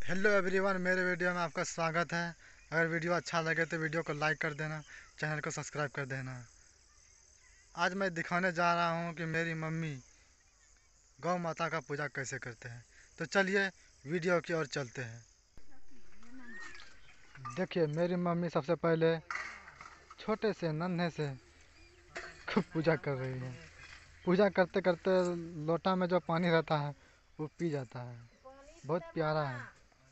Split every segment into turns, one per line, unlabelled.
Hello everyone, मेरे video में आपका स्वागत है। अगर वीडियो अच्छा लगे तो वीडियो को लाइक कर देना, चैनल को सब्सक्राइब कर देना। आज मैं दिखाने जा रहा हूँ कि मेरी मम्मी गौ माता का पूजा कैसे करते हैं। तो चलिए वीडियो की ओर चलते हैं। देखिए, मेरी मम्मी सबसे पहले छोटे से नन्हे से खूब पूजा कर रही है। पूजा करते करते लोटा में जो पानी रहता है वो पी जाता है। बहुत प्यारा है।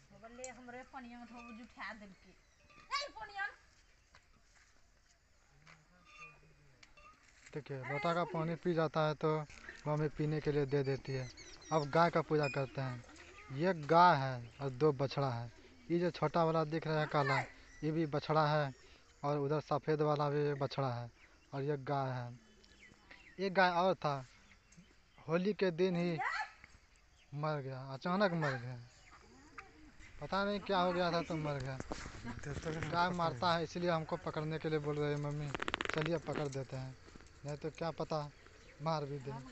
देखिए, लोटा का पानी पी जाता है तो मम्मी पीने के लिए दे देती है। अब गाय का पूजा करते हैं। ये गाय है और दो बछड़ा है। ये जो छोटा वाला दिख रहा है काला, ये भी बछड़ा है और उधर सफ़ेद वाला भी बछड़ा है और ये गाय है। ये गाय और था, होली के दिन ही मर गया, अचानक मर गया। पता नहीं क्या हो गया था तो मर गया। गाय मारता है इसलिए हमको पकड़ने के लिए बोल रहे हैं मम्मी, चलिए पकड़ देते हैं, नहीं तो क्या पता मार भी दे।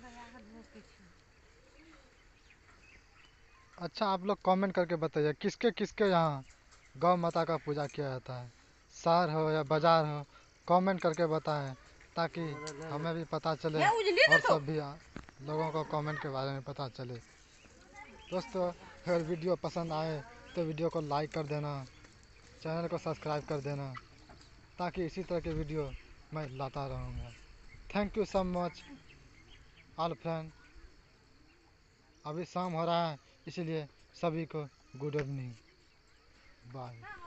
अच्छा, आप लोग कमेंट करके बताइए किसके किसके यहाँ गौ माता का पूजा किया जाता है। शहर हो या बाजार हो, कमेंट करके बताएं ताकि हमें भी पता चले और सब भी लोगों को कमेंट के बारे में पता चले। दोस्तों, अगर वीडियो पसंद आए तो वीडियो को लाइक कर देना, चैनल को सब्सक्राइब कर देना ताकि इसी तरह के वीडियो मैं लाता रहूँगा। Thank you so much all friend. अभी शाम हो रहा है इसलिए सभी को गुड इवनिंग, बाय।